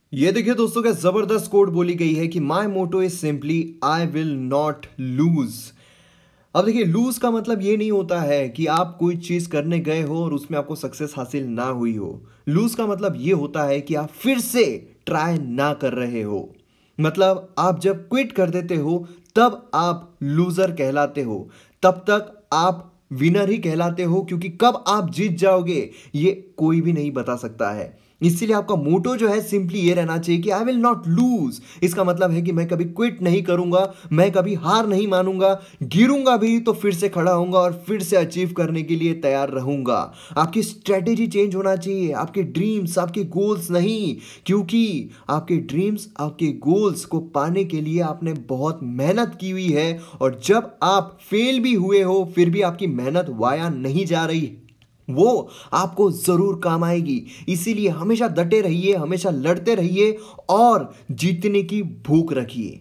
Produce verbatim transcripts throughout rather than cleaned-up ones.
ये देखिए दोस्तों, क्या जबरदस्त कोट बोली गई है कि my motto is simply I will not lose. अब देखिए, लूज का मतलब ये नहीं होता है कि आप कोई चीज करने गए हो और उसमें आपको सक्सेस हासिल ना हुई हो। लूज का मतलब ये होता है कि आप फिर से ट्राई ना कर रहे हो। मतलब आप जब क्विट कर देते हो तब आप लूजर कहलाते हो। तब तक आप विनर ही कहलाते हो, क्योंकि कब आप जीत जाओगे ये कोई भी नहीं बता सकता है। इसीलिए आपका मोटो जो है सिंपली ये रहना चाहिए कि आई विल नॉट लूज। इसका मतलब है कि मैं कभी क्विट नहीं करूंगा, मैं कभी हार नहीं मानूंगा, गिरूंगा भी तो फिर से खड़ा होऊंगा और फिर से अचीव करने के लिए तैयार रहूंगा। आपकी स्ट्रेटेजी चेंज होना चाहिए, आपके ड्रीम्स आपके गोल्स नहीं। क्योंकि आपके ड्रीम्स आपके गोल्स को पाने के लिए आपने बहुत मेहनत की हुई है, और जब आप फेल भी हुए हो फिर भी आपकी मेहनत वाया नहीं जा रही, वो आपको जरूर काम आएगी। इसीलिए हमेशा डटे रहिए, हमेशा लड़ते रहिए और जीतने की भूख रखिए।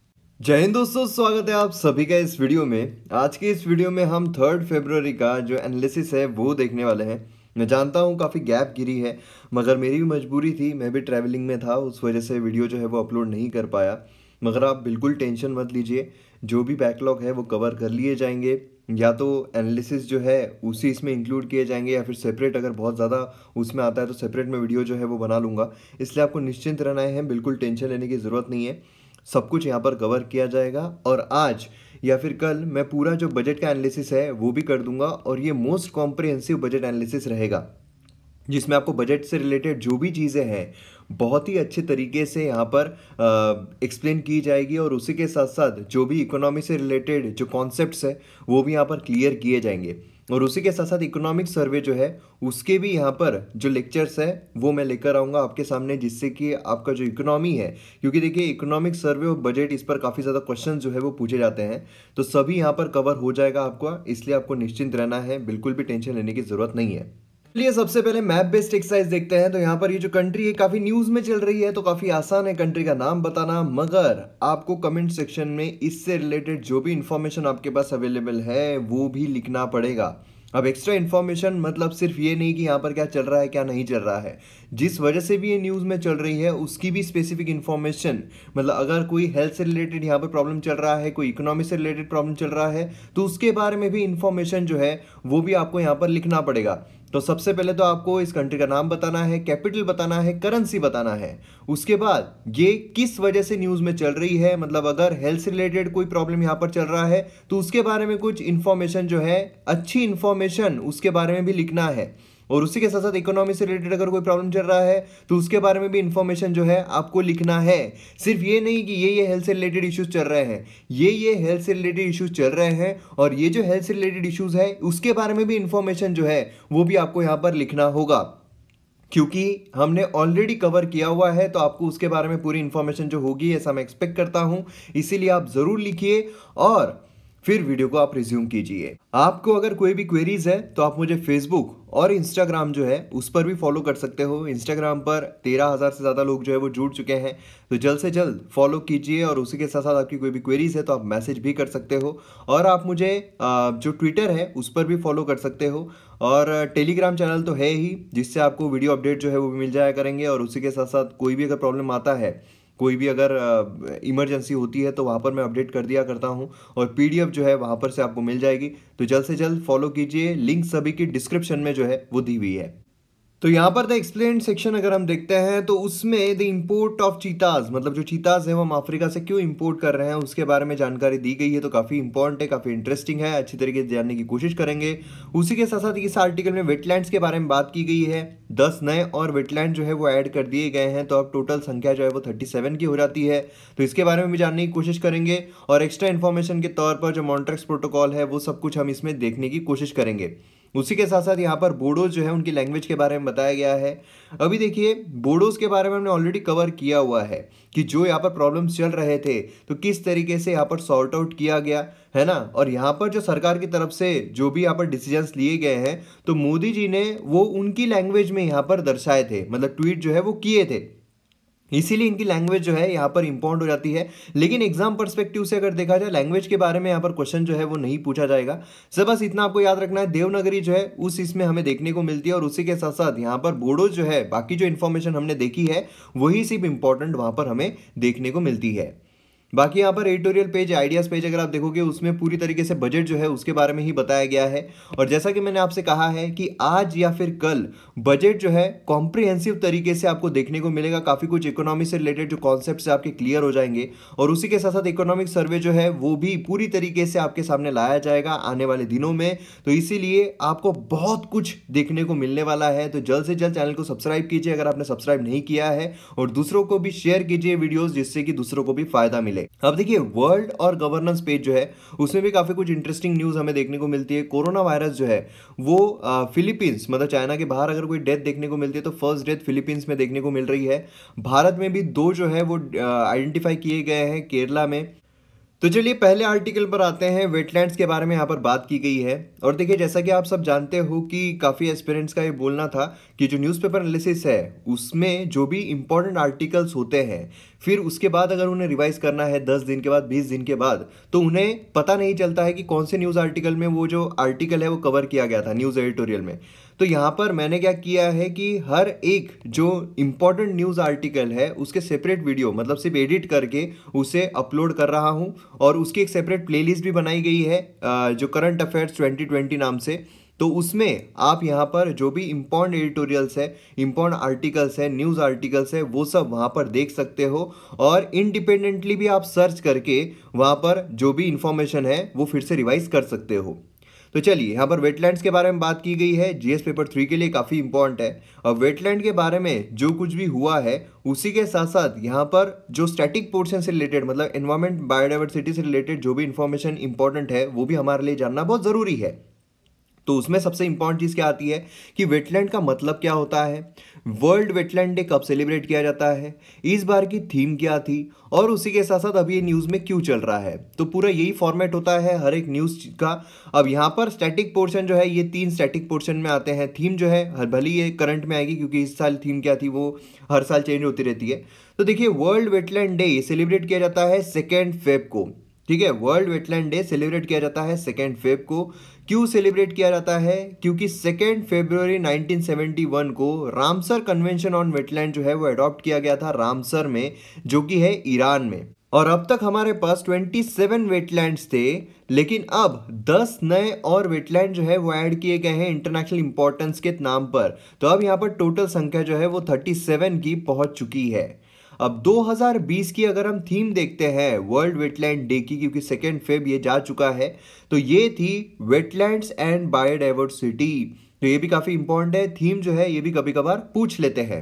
जय हिंद दोस्तों, स्वागत है आप सभी का इस वीडियो में। आज के इस वीडियो में हम थर्ड फरवरी का जो एनालिसिस है वो देखने वाले हैं। मैं जानता हूँ काफ़ी गैप गिरी है, मगर मेरी भी मजबूरी थी, मैं भी ट्रैवलिंग में था, उस वजह से वीडियो जो है वो अपलोड नहीं कर पाया। मगर आप बिल्कुल टेंशन मत लीजिए, जो भी बैकलॉग है वो कवर कर लिए जाएंगे। या तो एनालिसिस जो है उसी इसमें इंक्लूड किए जाएंगे, या फिर सेपरेट अगर बहुत ज़्यादा उसमें आता है तो सेपरेट में वीडियो जो है वो बना लूँगा। इसलिए आपको निश्चिंत रहना है, बिल्कुल टेंशन लेने की ज़रूरत नहीं है। सब कुछ यहाँ पर कवर किया जाएगा, और आज या फिर कल मैं पूरा जो बजट का एनालिसिस है वो भी कर दूंगा। और ये मोस्ट कॉम्प्रिहेंसिव बजट एनालिसिस रहेगा, जिसमें आपको बजट से रिलेटेड जो भी चीज़ें हैं बहुत ही अच्छे तरीके से यहाँ पर एक्सप्लेन की जाएगी, और उसी के साथ साथ जो भी इकोनॉमी से रिलेटेड जो कॉन्सेप्ट्स है वो भी यहाँ पर क्लियर किए जाएंगे। और उसी के साथ साथ इकोनॉमिक सर्वे जो है उसके भी यहाँ पर जो लेक्चर्स है वो मैं लेकर आऊँगा आपके सामने, जिससे कि आपका जो इकोनॉमी है, क्योंकि देखिए इकोनॉमिक सर्वे और बजट इस पर काफ़ी ज़्यादा क्वेश्चन जो है वो पूछे जाते हैं, तो सभी यहाँ पर कवर हो जाएगा आपका। इसलिए आपको निश्चिंत रहना है, बिल्कुल भी टेंशन लेने की ज़रूरत नहीं है। चलिए सबसे पहले मैप बेस्ड एक्सरसाइज देखते हैं। तो यहाँ पर ये जो कंट्री है काफी न्यूज में चल रही है, तो काफी आसान है कंट्री का नाम बताना, मगर आपको कमेंट सेक्शन में इससे रिलेटेड जो भी इंफॉर्मेशन आपके पास अवेलेबल है वो भी लिखना पड़ेगा। अब एक्स्ट्रा इन्फॉर्मेशन मतलब सिर्फ ये नहीं कि यहाँ पर क्या चल रहा है क्या नहीं चल रहा है, जिस वजह से भी ये न्यूज़ में चल रही है उसकी भी स्पेसिफिक इन्फॉर्मेशन, मतलब अगर कोई हेल्थ से रिलेटेड यहाँ पर प्रॉब्लम चल रहा है, कोई इकोनॉमी से रिलेटेड प्रॉब्लम चल रहा है, तो उसके बारे में भी इन्फॉर्मेशन जो है वो भी आपको यहाँ पर लिखना पड़ेगा। तो सबसे पहले तो आपको इस कंट्री का नाम बताना है, कैपिटल बताना है, करेंसी बताना है। उसके बाद ये किस वजह से न्यूज़ में चल रही है, मतलब अगर हेल्थ से रिलेटेड कोई प्रॉब्लम यहाँ पर चल रहा है तो उसके बारे में कुछ इन्फॉर्मेशन जो है, अच्छी इन्फॉर्मेशन उसके बारे में भी लिखना है। और उसी के साथ साथ इकोनॉमी से रिलेटेड अगर कोई प्रॉब्लम चल रहा है तो उसके बारे में भी इंफॉर्मेशन जो है आपको लिखना है। सिर्फ ये नहीं कि ये ये हेल्थ से रिलेटेड इश्यूज चल रहे हैं, ये ये हेल्थ से रिलेटेड इश्यूज चल रहे हैं, और ये जो हेल्थ से रिलेटेड इश्यूज है उसके बारे में भी इंफॉर्मेशन जो है वो भी आपको यहाँ पर लिखना होगा, क्योंकि हमने ऑलरेडी कवर किया हुआ है, तो आपको उसके बारे में पूरी इंफॉर्मेशन जो होगी ऐसा मैं एक्सपेक्ट करता हूं। इसीलिए आप जरूर लिखिए और फिर वीडियो को आप रिज्यूम कीजिए। आपको अगर कोई भी क्वेरीज है तो आप मुझे फेसबुक और इंस्टाग्राम जो है उस पर भी फॉलो कर सकते हो। इंस्टाग्राम पर तेरह हज़ार से ज़्यादा लोग जो है वो जुड़ चुके हैं, तो जल्द से जल्द फॉलो कीजिए। और उसी के साथ साथ आपकी कोई भी क्वेरीज है तो आप मैसेज भी कर सकते हो, और आप मुझे जो ट्विटर है उस पर भी फॉलो कर सकते हो। और टेलीग्राम चैनल तो है ही, जिससे आपको वीडियो अपडेट जो है वो भी मिल जाया करेंगे। और उसी के साथ साथ कोई भी अगर प्रॉब्लम आता है, कोई भी अगर इमरजेंसी होती है, तो वहाँ पर मैं अपडेट कर दिया करता हूँ, और पीडीएफ जो है वहाँ पर से आपको मिल जाएगी। तो जल्द से जल्द फॉलो कीजिए, लिंक सभी की डिस्क्रिप्शन में जो है वो दी हुई है। तो यहाँ पर द एक्सप्लेन सेक्शन अगर हम देखते हैं तो उसमें द इंपोर्ट ऑफ चीताज, मतलब जो चीताज है वो हम अफ्रीका से क्यों इंपोर्ट कर रहे हैं उसके बारे में जानकारी दी गई है। तो काफ़ी इंपॉर्टेंट है, काफ़ी इंटरेस्टिंग है, अच्छी तरीके से जानने की कोशिश करेंगे। उसी के साथ साथ इस आर्टिकल में वेटलैंड्स के बारे में बात की गई है। दस नए और वेटलैंड जो है वो ऐड कर दिए गए हैं, तो अब टोटल संख्या जो है वो थर्टी सेवन की हो जाती है। तो इसके बारे में भी जानने की कोशिश करेंगे, और एक्स्ट्रा इन्फॉर्मेशन के तौर पर जो मॉन्ट्रेक्स प्रोटोकॉल है वो सब कुछ हम इसमें देखने की कोशिश करेंगे। उसी के साथ साथ यहाँ पर बोडोज जो है उनकी लैंग्वेज के बारे में बताया गया है। अभी देखिए, बोडोज के बारे में हमने ऑलरेडी कवर किया हुआ है कि जो यहाँ पर प्रॉब्लम्स चल रहे थे तो किस तरीके से यहाँ पर सॉर्ट आउट किया गया है ना। और यहाँ पर जो सरकार की तरफ से जो भी यहाँ पर डिसीजंस लिए गए हैं तो मोदी जी ने वो उनकी लैंग्वेज में यहाँ पर दर्शाए थे, मतलब ट्वीट जो है वो किए थे। इसीलिए इनकी लैंग्वेज जो है यहाँ पर इंपॉर्टेंट हो जाती है। लेकिन एग्जाम पर्सपेक्टिव से अगर देखा जाए लैंग्वेज के बारे में यहाँ पर क्वेश्चन जो है वो नहीं पूछा जाएगा। सर बस इतना आपको याद रखना है, देवनागरी जो है उस इसमें हमें देखने को मिलती है, और उसी के साथ साथ यहाँ पर बोडो जो है, बाकी जो इन्फॉर्मेशन हमने देखी है वही सिर्फ इंपॉर्टेंट वहाँ पर हमें देखने को मिलती है। बाकी यहाँ पर एडिटोरियल पेज, आइडियाज़ पेज अगर आप देखोगे उसमें पूरी तरीके से बजट जो है उसके बारे में ही बताया गया है। और जैसा कि मैंने आपसे कहा है कि आज या फिर कल बजट जो है कॉम्प्रिहेंसिव तरीके से आपको देखने को मिलेगा। काफ़ी कुछ इकोनॉमी से रिलेटेड जो कॉन्सेप्ट्स आपके क्लियर हो जाएंगे, और उसी के साथ साथ इकोनॉमिक सर्वे जो है वो भी पूरी तरीके से आपके सामने लाया जाएगा आने वाले दिनों में। तो इसीलिए आपको बहुत कुछ देखने को मिलने वाला है। तो जल्द से जल्द चैनल को सब्सक्राइब कीजिए अगर आपने सब्सक्राइब नहीं किया है, और दूसरों को भी शेयर कीजिए वीडियोज़, जिससे कि दूसरों को भी फायदा मिले। अब देखिए वर्ल्ड और गवर्नेंस पेज जो है उसमें भी काफी कुछ इंटरेस्टिंग न्यूज हमें देखने को मिलती है। कोरोना वायरस जो है वो फिलीपींस मतलब चाइना के बाहर अगर कोई डेथ देखने को मिलती है तो फर्स्ट डेथ फिलीपींस में देखने को मिल रही है। भारत में भी दो जो है वो आइडेंटिफाई किए गए हैं केरला में। तो चलिए पहले आर्टिकल पर आते हैं। वेटलैंड्स के बारे में यहाँ पर बात की गई है, और देखिए जैसा कि आप सब जानते हो कि काफ़ी एस्पिरेंट्स का ये बोलना था कि जो न्यूज़पेपर एनालिसिस है उसमें जो भी इंपॉर्टेंट आर्टिकल्स होते हैं फिर उसके बाद अगर उन्हें रिवाइज करना है दस दिन के बाद, बीस दिन के बाद, तो उन्हें पता नहीं चलता है कि कौन से न्यूज़ आर्टिकल में वो जो आर्टिकल है वो कवर किया गया था न्यूज़ एडिटोरियल में। तो यहाँ पर मैंने क्या किया है कि हर एक जो इम्पॉर्टेंट न्यूज़ आर्टिकल है उसके सेपरेट वीडियो मतलब सिर्फ एडिट करके उसे अपलोड कर रहा हूँ, और उसकी एक सेपरेट प्लेलिस्ट भी बनाई गई है जो करंट अफेयर्स ट्वेंटी ट्वेंटी नाम से। तो उसमें आप यहाँ पर जो भी इम्पॉर्टेंट एडिटोरियल्स है, इम्पॉर्टेंट आर्टिकल्स है, न्यूज़ आर्टिकल्स है, वो सब वहाँ पर देख सकते हो, और इंडिपेंडेंटली भी आप सर्च करके वहाँ पर जो भी इंफॉर्मेशन है वो फिर से रिवाइज कर सकते हो। तो चलिए यहाँ पर वेटलैंड्स के बारे में बात की गई है, जीएस पेपर थ्री के लिए काफ़ी इंपॉर्टेंट है। और वेटलैंड के बारे में जो कुछ भी हुआ है उसी के साथ साथ यहाँ पर जो स्टैटिक पोर्शन से रिलेटेड मतलब एनवायरमेंट बायोडाइवर्सिटी से रिलेटेड जो भी इंफॉर्मेशन इंपॉर्टेंट है वो भी हमारे लिए जानना बहुत ज़रूरी है। तो उसमें सबसे इंपॉर्टेंट चीज़ क्या आती है कि वेटलैंड का मतलब क्या होता है, वर्ल्ड वेटलैंड डे कब सेलिब्रेट किया जाता है, इस बार की थीम क्या थी, और उसी के साथ साथ अभी ये न्यूज़ में क्यों चल रहा है। तो पूरा यही फॉर्मेट होता है हर एक न्यूज़ का। अब यहाँ पर स्टैटिक पोर्शन जो है ये तीन स्टैटिक पोर्शन में आते हैं। थीम जो है हर भली ये करंट में आएगी क्योंकि इस साल थीम क्या थी वो हर साल चेंज होती रहती है। तो देखिए वर्ल्ड वेटलैंड डे सेलिब्रेट किया जाता है सेकेंड फेब को, ठीक है। वर्ल्ड वेटलैंड डे सेलिब्रेट किया जाता है सेकेंड फेब को। क्यों सेलिब्रेट किया जाता है, क्योंकि सेकेंड फरवरी नाइनटीन सेवेंटी वन को रामसर कन्वेंशन ऑन वेटलैंड जो है वो अडॉप्ट किया गया था रामसर में, जो कि है ईरान में। और अब तक हमारे पास सत्ताईस वेटलैंड्स थे, लेकिन अब दस नए और वेटलैंड जो है वो ऐड किए गए हैं इंटरनेशनल इंपॉर्टेंस के नाम पर। तो अब यहाँ पर टोटल संख्या जो है वो सैंतीस की पहुंच चुकी है। अब दो हज़ार बीस की अगर हम थीम देखते हैं वर्ल्ड वेटलैंड डे की, क्योंकि सेकेंड फेब ये जा चुका है, तो ये थी वेटलैंड्स एंड बायोडाइवर्सिटी। तो ये भी काफ़ी इंपॉर्टेंट है, थीम जो है ये भी कभी कभार पूछ लेते हैं।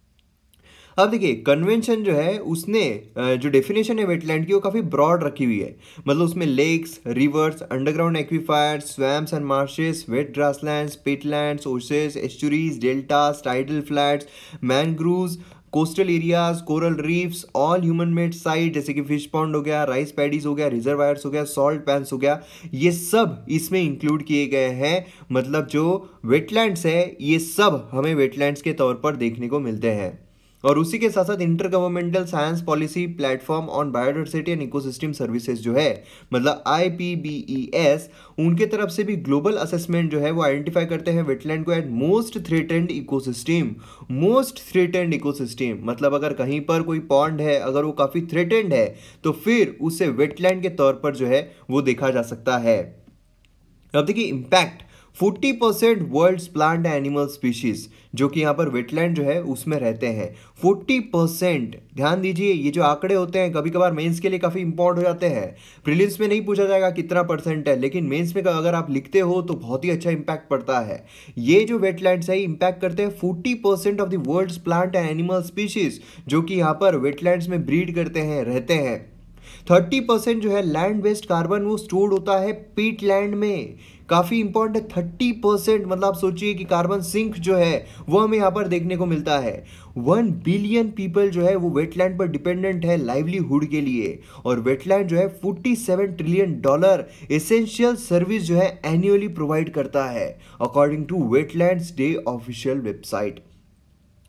अब देखिए कन्वेंशन जो है उसने जो डेफिनेशन है वेटलैंड की वो काफ़ी ब्रॉड रखी हुई है। मतलब उसमें lakes, rivers, underground aquifers, swamps and marshes, wet grasslands, peatlands, oases, estuaries, deltas, tidal flats, mangroves, coastal areas, coral reefs, all human made site जैसे कि फिश पॉन्ड हो गया, राइस पैडीज हो गया, रिजर्वायर्स हो गया, सॉल्ट पैंस हो गया, ये सब इसमें इंक्लूड किए गए हैं। मतलब जो वेटलैंड्स है ये सब हमें वेटलैंड्स के तौर पर देखने को मिलते हैं। और उसी के साथ साथ inter governmental science policy platform on biodiversity and ecosystem services जो है मतलब I P B E S, उनके तरफ से भी ग्लोबल असेसमेंट जो है वो आइडेंटिफाई करते हैं वेटलैंड को at most threatened ecosystem. Most threatened ecosystem मतलब अगर कहीं पर कोई पॉन्ड है अगर वो काफ़ी थ्रेटेंड है तो फिर उसे वेटलैंड के तौर पर जो है वो देखा जा सकता है। अब देखिए इम्पैक्ट, चालीस percent world's plant animal species जो कि यहाँ पर वेटलैंड जो है उसमें रहते हैं। चालीस परसेंट, ध्यान दीजिए ये जो आंकड़े होते हैं कभी कभार मेंस के लिए काफ़ी इंपॉर्टेंट हो जाते हैं। प्रीलिम्स में नहीं पूछा जाएगा कितना परसेंट है, लेकिन मेंस में अगर आप लिखते हो तो बहुत ही अच्छा इंपैक्ट पड़ता है। ये जो वेटलैंड्स है इंपैक्ट करते हैं चालीस percent of the world's plant and animal species जो कि यहाँ पर वेटलैंड्स में ब्रीड करते हैं, रहते हैं। तीस परसेंट जो है लैंड बेस्ड कार्बन वो स्टोर्ड होता है पीट लैंड में, काफ़ी इंपॉर्टेंट है। तीस परसेंट मतलब आप सोचिए कि कार्बन सिंक जो है वो हमें यहाँ पर देखने को मिलता है। वन बिलियन पीपल जो है वो वेटलैंड पर डिपेंडेंट है लाइवलीहुड के लिए, और वेटलैंड जो है सैंतालीस ट्रिलियन डॉलर एसेंशियल सर्विस जो है एनुअली प्रोवाइड करता है according to wetlands day official website.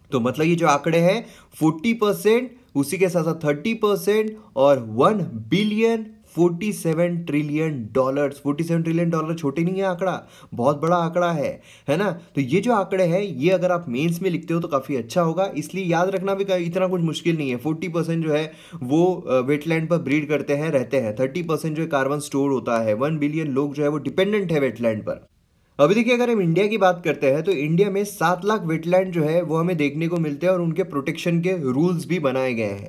तो मतलब ये जो आंकड़े हैं फोर्टी परसेंट, उसी के साथ साथ थर्टी परसेंट और one billion forty seven trillion dollars. Forty seven trillion dollar छोटे नहीं है आंकड़ा, बहुत बड़ा आंकड़ा है है ना। तो ये जो आंकड़े हैं ये अगर आप मेंस में लिखते हो तो काफ़ी अच्छा होगा, इसलिए याद रखना भी इतना कुछ मुश्किल नहीं है। फोर्टी परसेंट जो है वो वेटलैंड पर ब्रीड करते हैं, रहते हैं। थर्टी परसेंट जो है कार्बन स्टोर होता है। वन बिलियन लोग जो है वो डिपेंडेंट है वेटलैंड पर। अभी देखिए अगर हम इंडिया की बात करते हैं तो इंडिया में सात लाख वेटलैंड जो है वो हमें देखने को मिलते हैं और उनके प्रोटेक्शन के रूल्स भी बनाए गए हैं।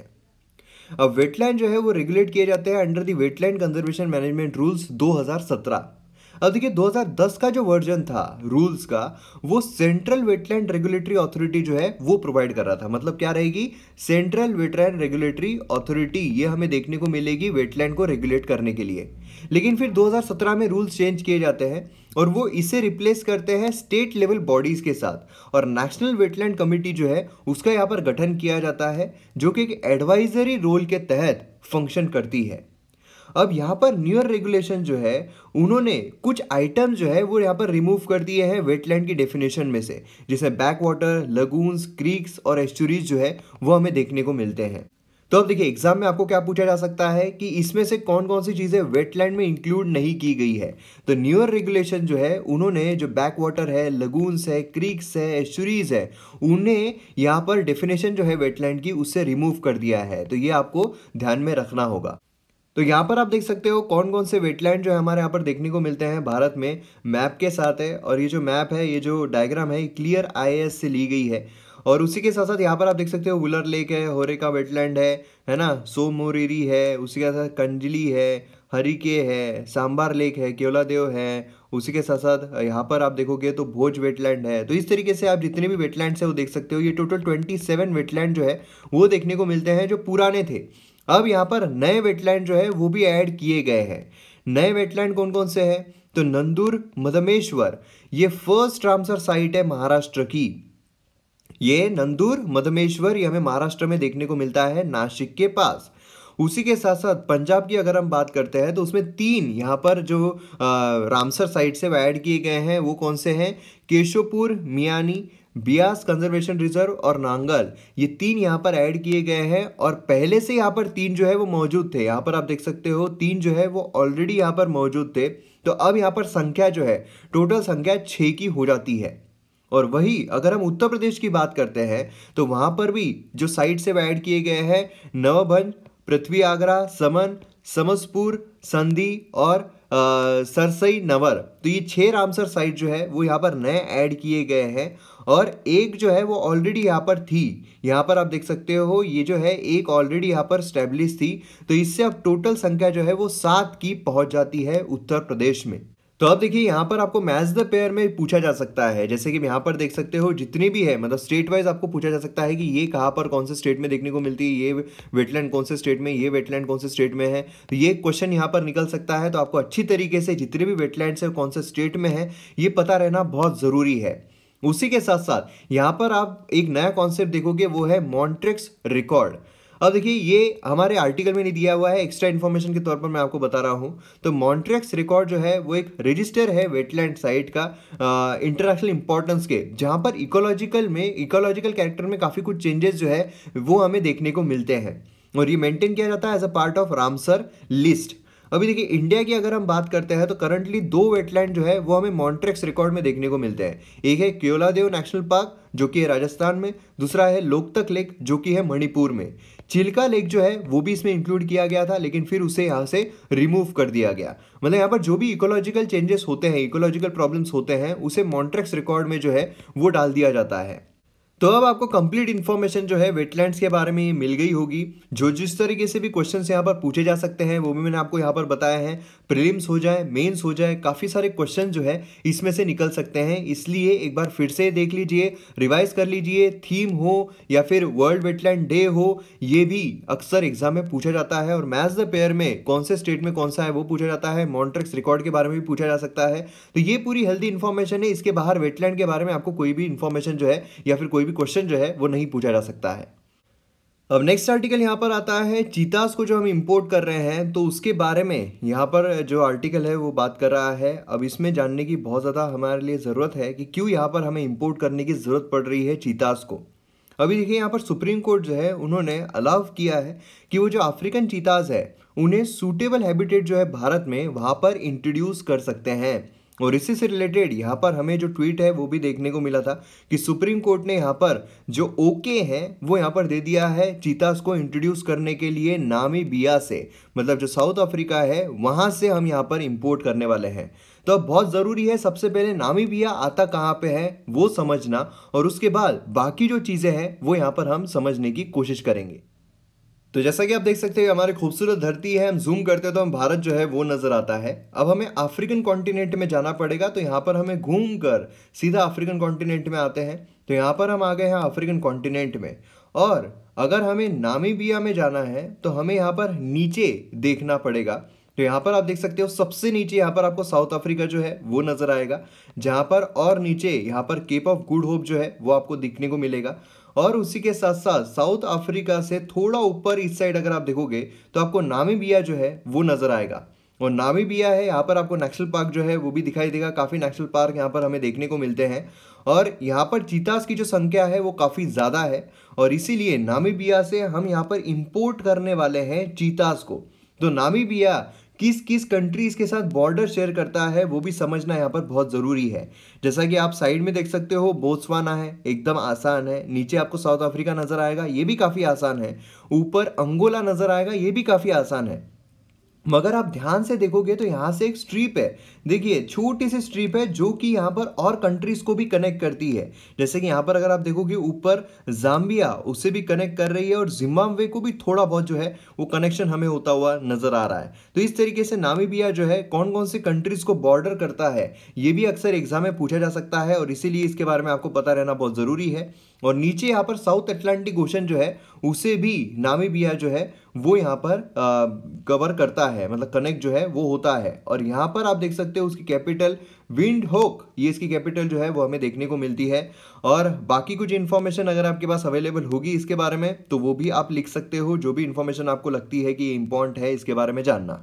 अब वेटलैंड जो है वो रेगुलेट किए जाते हैं under the wetland conservation management rules दो हज़ार सत्रह। अब देखिए दो हज़ार दस का जो वर्जन था रूल्स का, वो सेंट्रल वेटलैंड रेगुलेटरी अथॉरिटी जो है वो प्रोवाइड कर रहा था। मतलब क्या रहेगी, सेंट्रल वेटलैंड रेगुलेटरी अथॉरिटी ये हमें देखने को मिलेगी वेटलैंड को रेगुलेट करने के लिए। लेकिन फिर दो हज़ार सत्रह में रूल्स चेंज किए जाते हैं और वो इसे रिप्लेस करते हैं स्टेट लेवल बॉडीज के साथ, और नेशनल वेटलैंड कमिटी जो है उसका यहाँ पर गठन किया जाता है, जो कि एक एडवाइजरी रोल के तहत फंक्शन करती है। अब यहाँ पर न्यूअर रेगुलेशन जो है उन्होंने कुछ आइटम जो है वो यहाँ पर रिमूव कर दिए हैं वेटलैंड की डेफिनेशन में से, जिसमें बैक वाटर, लगून्स, क्रीक्स और एस्चुरीज जो है वो हमें देखने को मिलते हैं। तो अब देखिए एग्जाम में आपको क्या पूछा जा सकता है कि इसमें से कौन कौन सी चीज़ें वेटलैंड में इंक्लूड नहीं की गई है। तो न्यूअर रेगुलेशन जो है उन्होंने जो बैक वाटर है, लगून्स है, क्रीक्स है, एस्चुरीज है, उन्हें यहाँ पर डेफिनेशन जो है वेटलैंड की उससे रिमूव कर दिया है। तो ये आपको ध्यान में रखना होगा। तो यहाँ पर आप देख सकते हो कौन कौन से वेटलैंड जो है हमारे यहाँ पर देखने को मिलते हैं भारत में, मैप के साथ है। और ये जो मैप है, ये जो डायग्राम है, क्लियर आई ए एस से ली गई है। और उसी के साथ साथ यहाँ पर आप देख सकते हो वुलर लेक है, होरेका वेटलैंड है है ना, सोमोरिरी है, उसी के साथ कंजली है, हरिके है, सांबार लेक है, केवलादेव है। उसी के साथ साथ यहाँ पर आप देखोगे तो भोज वेटलैंड है। तो इस तरीके से आप जितने भी वेटलैंड्स है वो देख सकते हो। ये टोटल ट्वेंटी सेवन वेटलैंड जो है वो देखने को मिलते हैं जो पुराने थे। अब यहाँ पर नए वेटलैंड जो है वो भी ऐड किए गए हैं। नए वेटलैंड कौन कौन से हैं, तो नंदूर मधमेश्वर, ये फर्स्ट रामसर साइट है महाराष्ट्र की। ये नंदूर मधमेश्वर ये हमें महाराष्ट्र में देखने को मिलता है, नासिक के पास। उसी के साथ साथ पंजाब की अगर हम बात करते हैं तो उसमें तीन यहाँ पर जो रामसर साइट से ऐड किए गए हैं वो कौन से हैं, केशोपुर, मियानी, बियास कंजर्वेशन रिजर्व और नांगल, ये तीन यहाँ पर ऐड किए गए हैं। और पहले से यहाँ पर तीन जो है वो मौजूद थे। यहाँ पर आप देख सकते हो तीन जो है वो ऑलरेडी यहाँ पर मौजूद थे। तो अब यहाँ पर संख्या जो है टोटल संख्या छः की हो जाती है। और वही अगर हम उत्तर प्रदेश की बात करते हैं तो वहाँ पर भी जो साइट से ऐड किए गए हैं नवभंज, पृथ्वी आगरा, समन, समसपुर, संधि और सरसई नवर, तो ये छह रामसर साइट जो है वो यहाँ पर नए ऐड किए गए हैं। और एक जो है वो ऑलरेडी यहाँ पर थी, यहाँ पर आप देख सकते हो ये जो है एक ऑलरेडी यहाँ पर स्टैब्लिश थी। तो इससे अब टोटल संख्या जो है वो सात की पहुंच जाती है उत्तर प्रदेश में। तो अब देखिए यहाँ पर आपको मैच द पेयर में पूछा जा सकता है, जैसे कि यहाँ पर देख सकते हो जितनी भी है मतलब स्टेट वाइज आपको पूछा जा सकता है कि ये कहाँ पर कौन से स्टेट में देखने को मिलती है, ये वेटलैंड कौन से स्टेट में, ये वेटलैंड कौन से स्टेट में है। तो ये क्वेश्चन यहाँ पर निकल सकता है। तो आपको अच्छी तरीके से जितने भी वेटलैंड्स है कौन से स्टेट में है ये पता रहना बहुत ज़रूरी है। उसी के साथ साथ यहाँ पर आप एक नया कॉन्सेप्ट देखोगे वो है मॉन्ट्रिक्स रिकॉर्ड। अब देखिए ये हमारे आर्टिकल में नहीं दिया हुआ है, एक्स्ट्रा इन्फॉर्मेशन के तौर पर मैं आपको बता रहा हूँ। तो मॉन्ट्रिक्स रिकॉर्ड जो है वो एक रजिस्टर है वेटलैंड साइट का इंटरनेशनल इंपॉर्टेंस के, जहाँ पर इकोलॉजिकल में इकोलॉजिकल कैरेक्टर में काफ़ी कुछ चेंजेस जो है वो हमें देखने को मिलते हैं। और ये मेंटेन किया जाता है as a part of Ramsar list. अभी देखिए इंडिया की अगर हम बात करते हैं तो करंटली दो वेटलैंड जो है वो हमें मॉन्ट्रिक्स रिकॉर्ड में देखने को मिलते हैं। एक है केवलादेव नेशनल पार्क जो कि है राजस्थान में, दूसरा है लोकतक लेक जो कि है मणिपुर में। चिल्का लेक जो है वो भी इसमें इंक्लूड किया गया था लेकिन फिर उसे यहाँ से रिमूव कर दिया गया। मतलब यहाँ पर जो भी इकोलॉजिकल चेंजेस होते हैं, इकोलॉजिकल प्रॉब्लम्स होते हैं, उसे मॉन्ट्रिक्स रिकॉर्ड में जो है वो डाल दिया जाता है। तो अब आपको कंप्लीट इन्फॉर्मेशन जो है वेटलैंड्स के बारे में मिल गई होगी। जो जिस तरीके से भी क्वेश्चंस यहाँ पर पूछे जा सकते हैं वो भी मैंने आपको यहाँ पर बताया है। प्रीलिम्स हो जाए, मेंस हो जाए, काफ़ी सारे क्वेश्चन जो है इसमें से निकल सकते हैं। इसलिए एक बार फिर से देख लीजिए, रिवाइज कर लीजिए। थीम हो या फिर वर्ल्ड वेटलैंड डे हो, ये भी अक्सर एग्जाम में पूछा जाता है। और मैच द पेयर में कौन से स्टेट में कौन सा है वो पूछा जाता है। मॉन्ट्रिक्स रिकॉर्ड के बारे में भी पूछा जा सकता है। तो ये पूरी हेल्दी इन्फॉर्मेशन है। इसके बाहर वेटलैंड के बारे में आपको कोई भी इन्फॉर्मेशन जो है या फिर कोई भी क्वेश्चन जो है वो नहीं पूछा जा सकता है। अब नेक्स्ट आर्टिकल यहाँ पर आता है चीतास को जो हम इंपोर्ट कर रहे हैं, तो उसके बारे में यहाँ पर जो आर्टिकल है वो बात कर रहा है। अब इसमें जानने की बहुत ज़्यादा हमारे लिए ज़रूरत है कि क्यों यहाँ पर हमें इंपोर्ट करने की ज़रूरत पड़ रही है चीतास को। अभी देखिए यहाँ पर सुप्रीम कोर्ट जो है उन्होंने अलाउ किया है कि वो जो अफ्रीकन चीताज है उन्हें सूटेबल हैबिटेट जो है भारत में वहाँ पर इंट्रोड्यूस कर सकते हैं। और इसी से रिलेटेड यहाँ पर हमें जो ट्वीट है वो भी देखने को मिला था कि सुप्रीम कोर्ट ने यहाँ पर जो ओके है वो यहाँ पर दे दिया है चीतास को इंट्रोड्यूस करने के लिए नामीबिया से, मतलब जो साउथ अफ्रीका है वहाँ से हम यहाँ पर इंपोर्ट करने वाले हैं। तो अब बहुत ज़रूरी है सबसे पहले नामीबिया आता कहाँ पे है वो समझना, और उसके बाद बाकी जो चीज़ें हैं वो यहाँ पर हम समझने की कोशिश करेंगे। तो जैसा कि आप देख सकते हैं हमारी खूबसूरत धरती है, हम जूम करते हैं तो हम भारत जो है वो नज़र आता है। अब हमें अफ्रीकन कॉन्टिनेंट में जाना पड़ेगा, तो यहाँ पर हमें घूम कर सीधा अफ्रीकन कॉन्टिनेंट में आते हैं। तो यहाँ पर हम आ गए हैं अफ्रीकन कॉन्टिनेंट में, और अगर हमें नामीबिया में जाना है तो हमें यहाँ पर नीचे देखना पड़ेगा। तो यहाँ पर आप देख सकते हो सबसे नीचे यहाँ पर आपको साउथ अफ्रीका जो है वो नज़र आएगा, जहाँ पर और नीचे यहाँ पर केप ऑफ गुड होप जो है वो आपको दिखने को मिलेगा। और उसी के साथ साथ साउथ अफ्रीका से थोड़ा ऊपर इस साइड अगर आप देखोगे तो आपको नामीबिया जो है वो नज़र आएगा। और नामीबिया है, यहाँ पर आपको नेशनल पार्क जो है वो भी दिखाई देगा। काफ़ी नेशनल पार्क यहाँ पर हमें देखने को मिलते हैं, और यहाँ पर चीतास की जो संख्या है वो काफ़ी ज़्यादा है, और इसीलिए नामीबिया से हम यहाँ पर इंपोर्ट करने वाले हैं चीतास को। तो नामीबिया किस किस कंट्रीज़ के साथ बॉर्डर शेयर करता है वो भी समझना यहाँ पर बहुत ज़रूरी है। जैसा कि आप साइड में देख सकते हो बोत्सवाना है, एकदम आसान है। नीचे आपको साउथ अफ्रीका नज़र आएगा, ये भी काफ़ी आसान है। ऊपर अंगोला नज़र आएगा, ये भी काफ़ी आसान है। मगर आप ध्यान से देखोगे तो यहाँ से एक स्ट्रिप है, देखिए छोटी सी स्ट्रिप है जो कि यहाँ पर और कंट्रीज को भी कनेक्ट करती है। जैसे कि यहाँ पर अगर आप देखोगे ऊपर जाम्बिया उससे भी कनेक्ट कर रही है, और जिम्बाब्वे को भी थोड़ा बहुत जो है वो कनेक्शन हमें होता हुआ नजर आ रहा है। तो इस तरीके से नामीबिया जो है कौन कौन सी कंट्रीज को बॉर्डर करता है ये भी अक्सर एग्जाम में पूछा जा सकता है, और इसीलिए इसके बारे में आपको पता रहना बहुत ज़रूरी है। और नीचे यहाँ पर साउथ अटलांटिक ओशन जो है उसे भी नामीबिया जो है वो यहाँ पर कवर करता है, मतलब कनेक्ट जो है वो होता है। और यहाँ पर आप देख सकते हो उसकी कैपिटल विंडहोक, ये इसकी कैपिटल जो है वो हमें देखने को मिलती है। और बाकी कुछ इन्फॉर्मेशन अगर आपके पास अवेलेबल होगी इसके बारे में तो वो भी आप लिख सकते हो, जो भी इन्फॉर्मेशन आपको लगती है कि इम्पॉर्टेंट है इसके बारे में जानना।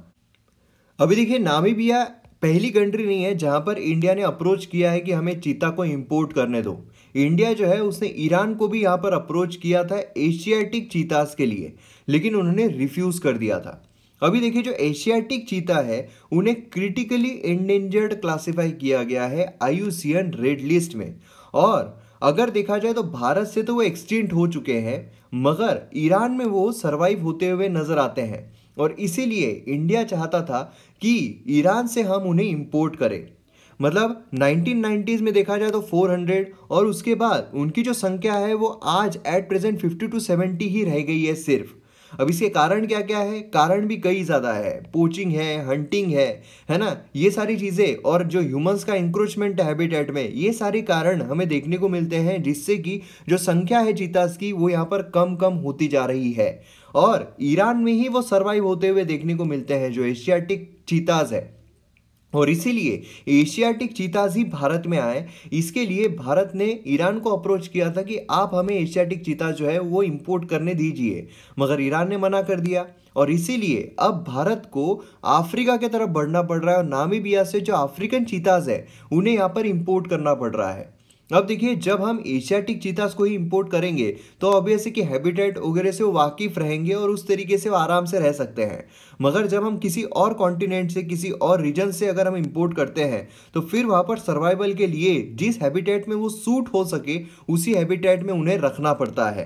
अभी देखिए नामीबिया पहली कंट्री नहीं है जहां पर इंडिया ने अप्रोच किया है कि हमें चीता को इंपोर्ट करने दो। इंडिया जो है उसने ईरान को भी यहां पर अप्रोच किया था एशियाटिक चीतास के लिए, लेकिन उन्होंने रिफ्यूज कर दिया था। अभी देखिए जो एशियाटिक चीता है उन्हें क्रिटिकली एंडेंजर्ड क्लासिफाई किया गया है I U C N red list में, और अगर देखा जाए तो भारत से तो वो एक्सटिंक्ट हो चुके हैं, मगर ईरान में वो सरवाइव होते हुए नजर आते हैं। और इसीलिए इंडिया चाहता था कि ईरान से हम उन्हें इंपोर्ट करें। मतलब नाइनटीन नाइंटीज़ में देखा जाए तो चार सौ, और उसके बाद उनकी जो संख्या है वो आज at present fifty two seventy ही रह गई है सिर्फ। अब इसके कारण क्या क्या है? कारण भी कई ज़्यादा है, पोचिंग है, हंटिंग है है ना, ये सारी चीज़ें, और जो ह्यूमंस का इंक्रोचमेंट है हैबिटेट में, ये सारे कारण हमें देखने को मिलते हैं, जिससे कि जो संख्या है चीतास की वो यहाँ पर कम कम होती जा रही है। और ईरान में ही वो सर्वाइव होते हुए देखने को मिलते हैं जो एशियाटिक चीताज है, और इसीलिए एशियाटिक चीताज ही भारत में आए। इसके लिए भारत ने ईरान को अप्रोच किया था कि आप हमें एशियाटिक चीताज जो है वो इंपोर्ट करने दीजिए, मगर ईरान ने मना कर दिया। और इसीलिए अब भारत को अफ्रीका की तरफ बढ़ना पड़ रहा है, और नामीबिया से जो अफ्रीकन चीताज है उन्हें यहाँ पर इंपोर्ट करना पड़ रहा है। अब देखिए जब हम एशियाटिक चीतास को ही इंपोर्ट करेंगे तो ऑब्वियस है कि हैबिटेट वगैरह से वो वाकिफ रहेंगे और उस तरीके से वो आराम से रह सकते हैं। मगर जब हम किसी और कॉन्टिनेंट से, किसी और रीजन से अगर हम इंपोर्ट करते हैं तो फिर वहाँ पर सर्वाइवल के लिए जिस हैबिटेट में वो सूट हो सके उसी हैबिटेट में उन्हें रखना पड़ता है।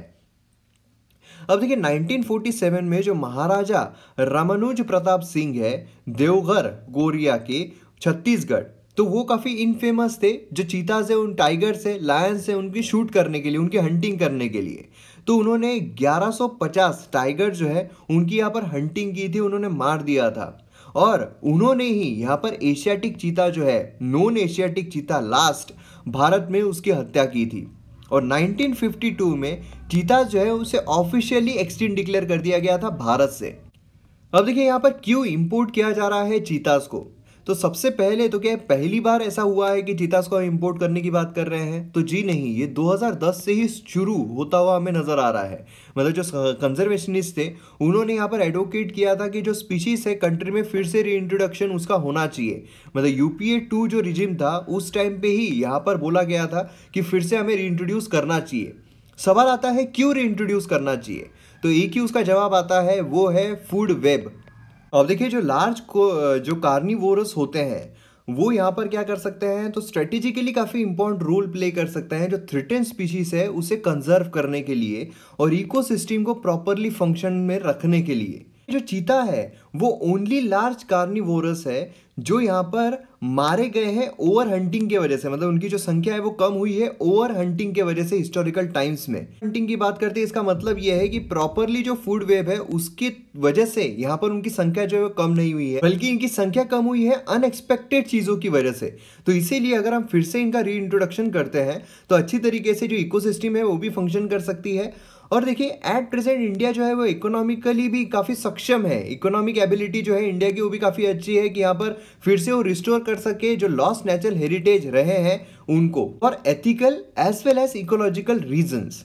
अब देखिए नाइनटीन फोर्टी सेवन में जो महाराजा रामानुज प्रताप सिंह है देवघर गोरिया के छत्तीसगढ़, तो वो काफ़ी इनफेमस थे। जो चीताज है, उन टाइगर्स है, लायंस है, उनकी शूट करने के लिए, उनकी हंटिंग करने के लिए, तो उन्होंने ग्यारह सौ पचास टाइगर जो है उनकी यहाँ पर हंटिंग की थी, उन्होंने मार दिया था। और उन्होंने ही यहाँ पर एशियाटिक चीता जो है, non asiatic cheetah last, Bharat में उसकी हत्या की थी। और नाइनटीन फिफ्टी टू में चीता जो है उसे ऑफिशियली एक्सटिंक्ट डिक्लेयर कर दिया गया था भारत से। अब देखिए यहाँ पर क्यों इंपोर्ट किया जा रहा है चीतास को, तो सबसे पहले तो क्या पहली बार ऐसा हुआ है कि चीतास को इंपोर्ट करने की बात कर रहे हैं? तो जी नहीं, ये दो हज़ार दस से ही शुरू होता हुआ हमें नज़र आ रहा है। मतलब जो कंजर्वेशनिस्ट थे उन्होंने यहाँ पर एडवोकेट किया था कि जो स्पीशीज़ है कंट्री में फिर से रीइंट्रोडक्शन उसका होना चाहिए। मतलब यूपीए टू जो रिजिम था उस टाइम पे ही यहाँ पर बोला गया था कि फिर से हमें रीइंट्रोड्यूस करना चाहिए। सवाल आता है क्यों रीइंट्रोड्यूस करना चाहिए, तो एक ही उसका जवाब आता है, वो है फूड वेब। अब देखिए जो लार्ज को जो कार्निवोरस होते हैं वो यहाँ पर क्या कर सकते हैं, तो स्ट्रेटेजिकली काफ़ी इंपॉर्टेंट रोल प्ले कर सकते हैं जो थ्रेटेन स्पीशीज है उसे कंजर्व करने के लिए और इकोसिस्टम को प्रॉपरली फंक्शन में रखने के लिए। जो चीता है वो ओनली लार्ज कार्निवोरस है जो यहाँ पर मारे गए हैं ओवर हंटिंग की वजह से, मतलब उनकी जो संख्या है वो कम हुई है ओवर हंटिंग के वजह से हिस्टोरिकल टाइम्स में। हंटिंग की बात करते हैं इसका मतलब यह है कि प्रॉपरली जो फूड वेब है उसकी वजह से यहाँ पर उनकी संख्या जो है वो कम नहीं हुई है, बल्कि इनकी संख्या कम हुई है अनएक्सपेक्टेड चीज़ों की वजह से। तो इसीलिए अगर हम फिर से इनका री इंट्रोडक्शन करते हैं तो अच्छी तरीके से जो इकोसिस्टम है वो भी फंक्शन कर सकती है। और देखिए एट प्रेजेंट इंडिया जो है वो इकोनॉमिकली भी काफ़ी सक्षम है, इकोनॉमिक एबिलिटी जो है इंडिया की वो भी काफ़ी अच्छी है कि यहाँ पर फिर से वो रिस्टोर कर सके जो लॉस्ट नेचुरल हेरिटेज रहे हैं उनको, और ethical as well as ecological reasons.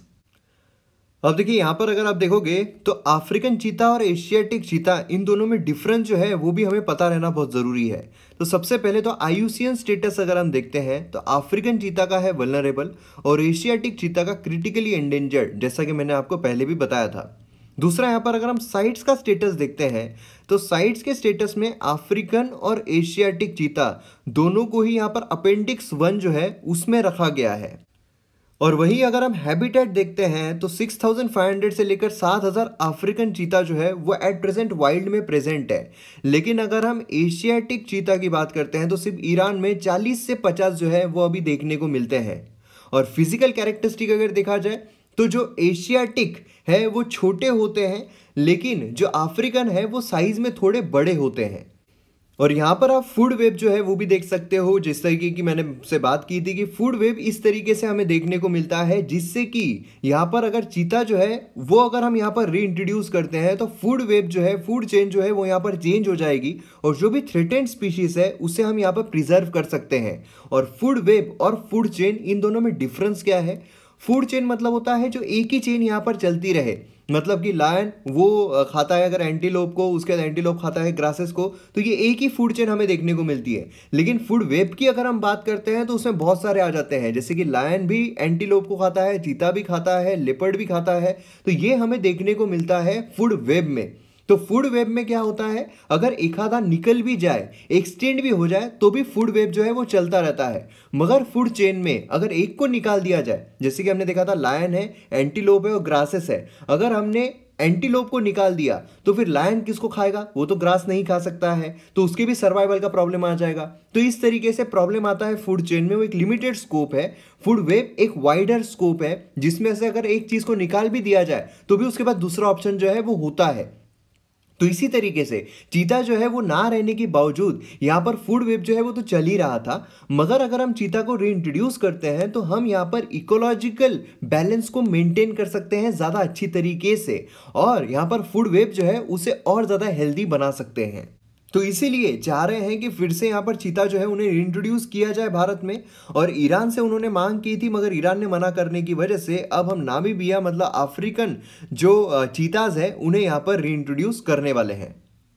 अब देखिए यहाँ पर अगर आप देखोगे तो अफ्रीकन चीता और एशियाटिक चीता इन दोनों में डिफरेंस जो है वो भी हमें पता रहना बहुत ज़रूरी है। तो सबसे पहले तो I U C N status अगर हम देखते हैं तो अफ्रीकन चीता का है वल्नरेबल और एशियाटिक चीता का क्रिटिकली एंडेंजर्ड, जैसा कि मैंने आपको पहले भी बताया था। दूसरा यहाँ पर अगर हम साइट्स का स्टेटस देखते हैं तो साइट्स के स्टेटस में अफ्रीकन और एशियाटिक चीता दोनों को ही यहाँ पर अपेंडिक्स वन जो है उसमें रखा गया है। और वहीं अगर हम हैबिटेट देखते हैं तो छह हज़ार पाँच सौ से लेकर सात हज़ार अफ्रीकन चीता जो है वो एट प्रेजेंट वाइल्ड में प्रेजेंट है। लेकिन अगर हम एशियाटिक चीता की बात करते हैं तो सिर्फ ईरान में चालीस से पचास जो है वो अभी देखने को मिलते हैं। और फिजिकल कैरेक्टरिस्टिक अगर देखा जाए तो जो एशियाटिक है वो छोटे होते हैं, लेकिन जो अफ्रीकन है वो साइज में थोड़े बड़े होते हैं। और यहाँ पर आप फूड वेब जो है वो भी देख सकते हो, जिस तरीके की मैंने से बात की थी कि फूड वेब इस तरीके से हमें देखने को मिलता है जिससे कि यहाँ पर अगर चीता जो है वो अगर हम यहाँ पर री इंट्रोड्यूस करते हैं तो फूड वेब जो है, फूड चेन जो है वो यहाँ पर चेंज हो जाएगी और जो भी थ्रेटेंड स्पीशीज है उसे हम यहाँ पर प्रिजर्व कर सकते हैं। और फूड वेब और फूड चेन इन दोनों में डिफरेंस क्या है? फूड चेन मतलब होता है जो एक ही चेन यहाँ पर चलती रहे, मतलब कि लायन वो खाता है अगर एंटीलोप को, उसके बाद एंटीलोप खाता है ग्रासेस को, तो ये एक ही फूड चेन हमें देखने को मिलती है। लेकिन फूड वेब की अगर हम बात करते हैं तो उसमें बहुत सारे आ जाते हैं, जैसे कि लायन भी एंटीलोप को खाता है, चीता भी खाता है, लेपर्ड भी खाता है, तो ये हमें देखने को मिलता है फूड वेब में। तो फूड वेब में क्या होता है, अगर एक आधा निकल भी जाए, एक्सटेंड भी हो जाए, तो भी फूड वेब जो है वो चलता रहता है। मगर फूड चेन में अगर एक को निकाल दिया जाए, जैसे कि हमने देखा था लायन है, एंटीलोप है और ग्रासेस है, अगर हमने एंटीलोप को निकाल दिया तो फिर लायन किसको खाएगा? वो तो ग्रास नहीं खा सकता है, तो उसके भी सर्वाइवल का प्रॉब्लम आ जाएगा। तो इस तरीके से प्रॉब्लम आता है फूड चेन में। वो एक लिमिटेड स्कोप है, फूड वेब एक वाइडर स्कोप है जिसमें से अगर एक चीज को निकाल भी दिया जाए तो भी उसके बाद दूसरा ऑप्शन जो है वो होता है। तो इसी तरीके से चीता जो है वो ना रहने के बावजूद यहाँ पर फूड वेब जो है वो तो चल ही रहा था, मगर अगर हम चीता को रीइंट्रोड्यूस करते हैं तो हम यहाँ पर इकोलॉजिकल बैलेंस को मेंटेन कर सकते हैं ज़्यादा अच्छी तरीके से, और यहाँ पर फूड वेब जो है उसे और ज़्यादा हेल्दी बना सकते हैं। तो इसीलिए चाह रहे हैं कि फिर से यहाँ पर चीता जो है उन्हें इंट्रोड्यूस किया जाए भारत में। और ईरान से उन्होंने मांग की थी, मगर ईरान ने मना करने की वजह से अब हम नामीबिया मतलब अफ्रीकन जो चीताज है उन्हें यहाँ पर रीइंट्रोड्यूस करने वाले हैं।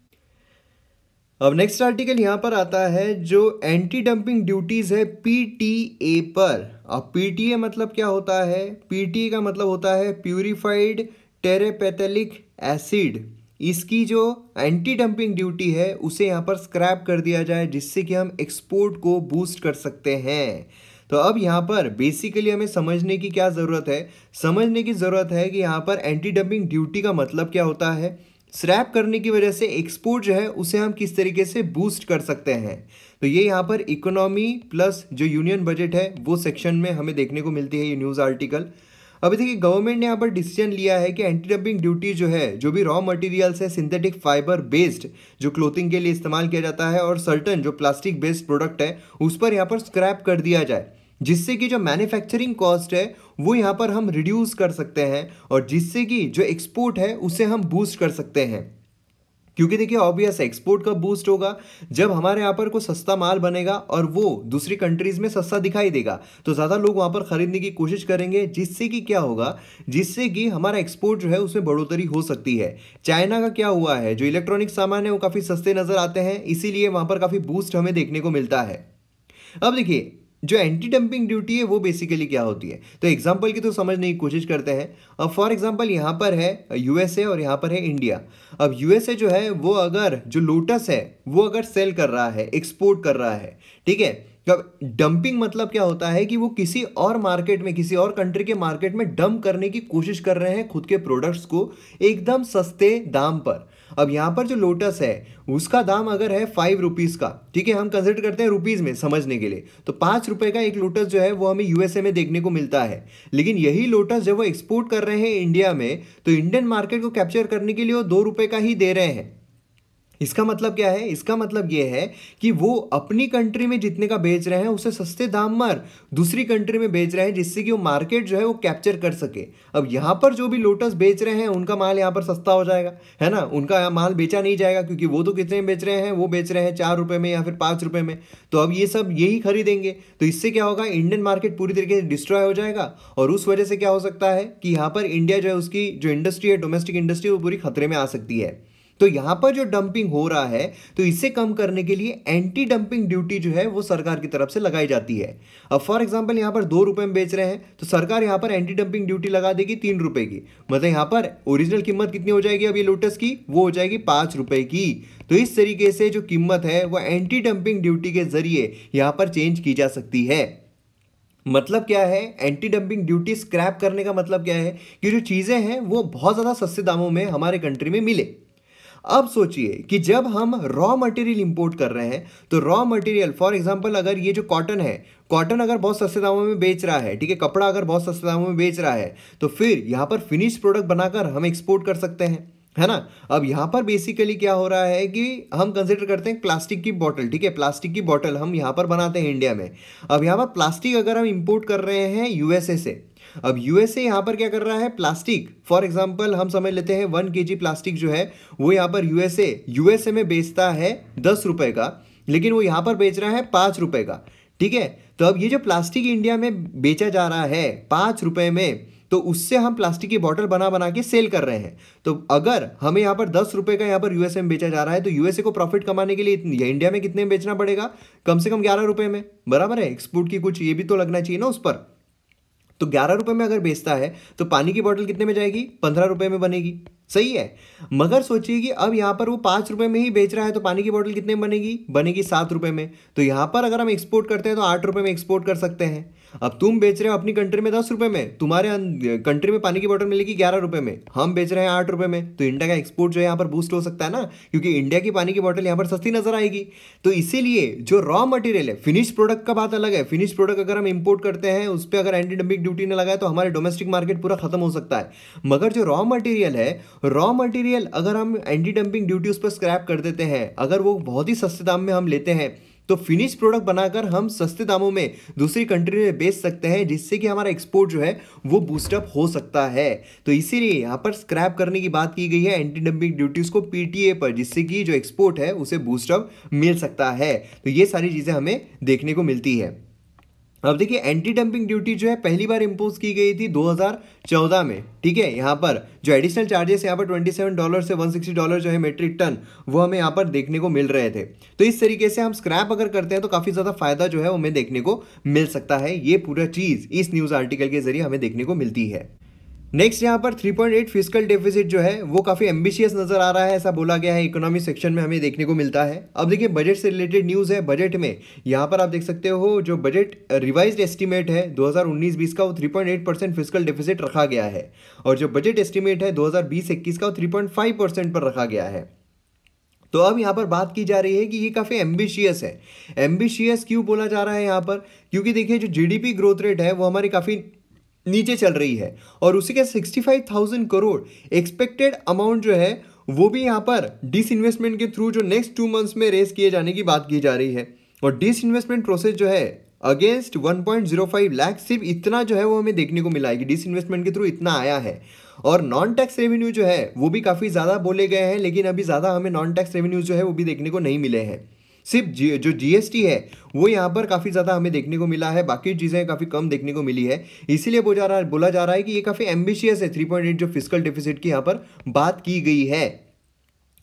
अब नेक्स्ट आर्टिकल यहाँ पर आता है जो एंटी डंपिंग ड्यूटीज है पीटीए पर। अब पीटीए मतलब क्या होता है? पीटीए का मतलब होता है प्यूरिफाइड टेरेपेथेलिक एसिड। इसकी जो एंटी डंपिंग ड्यूटी है उसे यहाँ पर स्क्रैप कर दिया जाए जिससे कि हम एक्सपोर्ट को बूस्ट कर सकते हैं। तो अब यहाँ पर बेसिकली हमें समझने की क्या ज़रूरत है? समझने की ज़रूरत है कि यहाँ पर एंटी डंपिंग ड्यूटी का मतलब क्या होता है, स्क्रैप करने की वजह से एक्सपोर्ट जो है उसे हम किस तरीके से बूस्ट कर सकते हैं। तो ये यहाँ पर इकोनॉमी प्लस जो यूनियन बजट है वो सेक्शन में हमें देखने को मिलती है ये न्यूज़ आर्टिकल। अभी देखिए गवर्नमेंट ने यहाँ पर डिसीजन लिया है कि एंटी डंपिंग ड्यूटी जो है, जो भी रॉ मटेरियल्स है सिंथेटिक फाइबर बेस्ड जो क्लोथिंग के लिए इस्तेमाल किया जाता है और सर्टन जो प्लास्टिक बेस्ड प्रोडक्ट है उस पर यहाँ पर स्क्रैप कर दिया जाए, जिससे कि जो मैन्युफैक्चरिंग कॉस्ट है वो यहाँ पर हम रिड्यूस कर सकते हैं और जिससे कि जो एक्सपोर्ट है उसे हम बूस्ट कर सकते हैं। क्योंकि देखिए ऑब्वियस एक्सपोर्ट कब बूस्ट होगा, जब हमारे यहाँ पर कोई सस्ता माल बनेगा और वो दूसरी कंट्रीज में सस्ता दिखाई देगा तो ज़्यादा लोग वहाँ पर खरीदने की कोशिश करेंगे, जिससे कि क्या होगा, जिससे कि हमारा एक्सपोर्ट जो है उसमें बढ़ोतरी हो सकती है। चाइना का क्या हुआ है, जो इलेक्ट्रॉनिक सामान है वो काफ़ी सस्ते नज़र आते हैं, इसीलिए वहाँ पर काफ़ी बूस्ट हमें देखने को मिलता है। अब देखिए जो एंटी डंपिंग ड्यूटी है वो बेसिकली क्या होती है, तो एग्जांपल की तो समझने की कोशिश करते हैं। अब फॉर एग्जांपल यहाँ पर है यूएसए और यहाँ पर है इंडिया। अब यूएसए जो है वो अगर जो लोटस है वो अगर सेल कर रहा है, एक्सपोर्ट कर रहा है, ठीक है। अब डंपिंग मतलब क्या होता है कि वो किसी और मार्केट में, किसी और कंट्री के मार्केट में डंप करने की कोशिश कर रहे हैं खुद के प्रोडक्ट्स को एकदम सस्ते दाम पर। अब यहाँ पर जो लोटस है उसका दाम अगर है फाइव रुपीज़ का, ठीक है, हम कंसिडर करते हैं रुपीज़ में समझने के लिए, तो पाँच रुपए का एक लोटस जो है वो हमें यूएसए में देखने को मिलता है। लेकिन यही लोटस जब वो एक्सपोर्ट कर रहे हैं इंडिया में, तो इंडियन मार्केट को कैप्चर करने के लिए वो दो रुपए का ही दे रहे हैं। इसका मतलब क्या है, इसका मतलब ये है कि वो अपनी कंट्री में जितने का बेच रहे हैं उससे सस्ते दाम पर दूसरी कंट्री में बेच रहे हैं, जिससे कि वो मार्केट जो है वो कैप्चर कर सके। अब यहाँ पर जो भी लोटस बेच रहे हैं उनका माल यहाँ पर सस्ता हो जाएगा, है ना, उनका माल बेचा नहीं जाएगा, क्योंकि वो तो कितने में बेच रहे हैं, वो बेच रहे हैं चार रुपये में या फिर पाँच रुपये में, तो अब ये सब यही खरीदेंगे। तो इससे क्या होगा, इंडियन मार्केट पूरी तरीके से डिस्ट्रॉय हो जाएगा, और उस वजह से क्या हो सकता है कि यहाँ पर इंडिया जो है उसकी जो इंडस्ट्री है, डोमेस्टिक इंडस्ट्री, वो पूरी खतरे में आ सकती है। तो यहाँ पर जो डंपिंग हो रहा है, तो इसे कम करने के लिए एंटी डंपिंग ड्यूटी जो है वो सरकार की तरफ से लगाई जाती है। अब फॉर एग्जांपल यहाँ पर दो रुपए में बेच रहे हैं, तो सरकार यहाँ पर एंटी डंपिंग ड्यूटी लगा देगी तीन रुपए की, मतलब यहाँ पर ओरिजिनल कीमत कितनी हो जाएगी अब ये लोटस की, वो हो जाएगी पाँच रुपए की। तो इस तरीके से जो कीमत है वो एंटी डंपिंग ड्यूटी के जरिए यहाँ पर चेंज की जा सकती है। मतलब क्या है, एंटी डंपिंग ड्यूटी स्क्रैप करने का मतलब क्या है कि जो चीज़ें हैं वो बहुत ज़्यादा सस्ते दामों में हमारे कंट्री में मिले। अब सोचिए कि जब हम रॉ मटेरियल इंपोर्ट कर रहे हैं, तो रॉ मटेरियल फॉर एग्जांपल अगर ये जो कॉटन है, कॉटन अगर बहुत सस्ते दामों में बेच रहा है, ठीक है, कपड़ा अगर बहुत सस्ते दामों में बेच रहा है, तो फिर यहाँ पर फिनिश प्रोडक्ट बनाकर हम एक्सपोर्ट कर सकते हैं, है ना। अब यहाँ पर बेसिकली क्या हो रहा है कि हम कंसिडर करते हैं प्लास्टिक की बॉटल, ठीक है, प्लास्टिक की बॉटल हम यहाँ पर बनाते हैं इंडिया में। अब यहाँ पर प्लास्टिक अगर हम इंपोर्ट कर रहे हैं यूएसए से, अब यूएसए यहाँ पर क्या कर रहा है, प्लास्टिक फॉर एग्जांपल हम समझ लेते हैं वन केजी प्लास्टिक जो है वो यहाँ पर यूएसए यूएसए में बेचता है दस रुपए का, लेकिन वो यहाँ पर बेच रहा है पाँच रुपए का, ठीक है। तो अब ये जो प्लास्टिक इंडिया में बेचा जा रहा है पाँच रुपए में, तो उससे हम प्लास्टिक की बोतल बना बना के सेल कर रहे हैं। तो अगर हमें यहाँ पर दस रुपए का यहाँ पर यूएसए में बेचा जा रहा है, तो यूएसए को प्रॉफिट कमाने के लिए इंडिया में कितने में बेचना पड़ेगा, कम से कम ग्यारह रुपए में, बराबर है। एक्सपोर्ट की कुछ ये भी तो लगना चाहिए ना उस पर। तो ग्यारह रुपए में अगर बेचता है तो पानी की बोतल कितने में जाएगी, पंद्रह रुपए में बनेगी, सही है। मगर सोचिए कि अब यहाँ पर वो पाँच रुपए में ही बेच रहा है, तो पानी की बोतल कितने में बनेगी, बनेगी सात रुपए में। तो यहाँ पर अगर हम एक्सपोर्ट करते हैं तो आठ रुपए में एक्सपोर्ट कर सकते हैं। अब तुम बेच रहे हो अपनी कंट्री में दस रुपए में, तुम्हारे कंट्री में पानी की बोतल मिलेगी ग्यारह रुपए में, हम बेच रहे हैं आठ रुपए में, तो इंडिया का एक्सपोर्ट जो है यहाँ पर बूस्ट हो सकता है ना, क्योंकि इंडिया की पानी की बोतल यहाँ पर सस्ती नजर आएगी। तो इसीलिए जो रॉ मटेरियल है, फिनिश प्रोडक्ट का बात अलग है, फिनिश प्रोडक्ट अगर हम इंपोर्ट करते हैं उस पर अगर एंटी डंपिंग ड्यूटी ने लगाए तो हमारे डोमेस्टिक मार्केट पूरा खत्म हो सकता है। मगर जो रॉ मटेरियल है, रॉ मटेरियल अगर हम एंटी डंपिंग ड्यूटी उस पर स्क्रैप कर देते हैं, अगर वो बहुत ही सस्ते दाम में हम लेते हैं, तो फिनिश प्रोडक्ट बनाकर हम सस्ते दामों में दूसरी कंट्री में बेच सकते हैं, जिससे कि हमारा एक्सपोर्ट जो है वो बूस्टअप हो सकता है। तो इसीलिए यहाँ पर स्क्रैप करने की बात की गई है एंटी डंपिंग ड्यूटीज को पीटीए पर, जिससे कि जो एक्सपोर्ट है उसे बूस्टअप मिल सकता है। तो ये सारी चीज़ें हमें देखने को मिलती है। अब देखिए एंटी डंपिंग ड्यूटी जो है पहली बार इंपोज की गई थी दो हज़ार चौदह में, ठीक है। यहाँ पर जो एडिशनल चार्जेस यहाँ पर सत्ताईस डॉलर से एक सौ साठ डॉलर जो है मेट्रिक टन, वो हमें यहाँ पर देखने को मिल रहे थे। तो इस तरीके से हम स्क्रैप अगर करते हैं तो काफ़ी ज़्यादा फायदा जो है वो हमें देखने को मिल सकता है। ये पूरा चीज़ इस न्यूज़ आर्टिकल के जरिए हमें देखने को मिलती है। नेक्स्ट यहाँ पर three point eight fiscal deficit जो है वो काफ़ी एम्बिशियस नजर आ रहा है, ऐसा बोला गया है, इकोनॉमी सेक्शन में हमें देखने को मिलता है। अब देखिए बजट से रिलेटेड न्यूज़ है। बजट में यहाँ पर आप देख सकते हो जो बजट रिवाइज्ड एस्टीमेट है दो हज़ार उन्नीस बीस का वो three point eight percent fiscal deficit रखा गया है, और जो बजट एस्टीमेट है दो हज़ार बीस इक्कीस का वो थ्री पॉइंट फाइव परसेंट पर रखा गया है। तो अब यहाँ पर बात की जा रही है कि ये काफ़ी एम्बिशियस है। एम्बिशियस क्यों बोला जा रहा है यहाँ पर, क्योंकि देखिए जो जीडीपी ग्रोथ रेट है वो हमारी काफ़ी नीचे चल रही है, और उसी के sixty five thousand crore expected amount जो है वो भी यहाँ पर डिस इन्वेस्टमेंट के थ्रू जो नेक्स्ट टू मंथ्स में रेस किए जाने की बात की जा रही है। और डिस इन्वेस्टमेंट प्रोसेस जो है against one point zero five lakh, सिर्फ इतना जो है वो हमें देखने को मिला है कि डिस इन्वेस्टमेंट के थ्रू इतना आया है। और नॉन टैक्स रेवेन्यू जो है वो भी काफ़ी ज़्यादा बोले गए हैं, लेकिन अभी ज़्यादा हमें नॉन टैक्स रेवेन्यू जो है वो भी देखने को नहीं मिले हैं। सिर्फ जी जो जीएसटी है वो यहाँ पर काफ़ी ज़्यादा हमें देखने को मिला है, बाकी चीज़ें काफ़ी कम देखने को मिली है। इसीलिए बोला जा रहा है बोला जा रहा है कि ये काफ़ी एम्बिशियस है, थ्री पॉइंट एट जो फिस्कल डेफिसिट की यहाँ पर बात की गई है।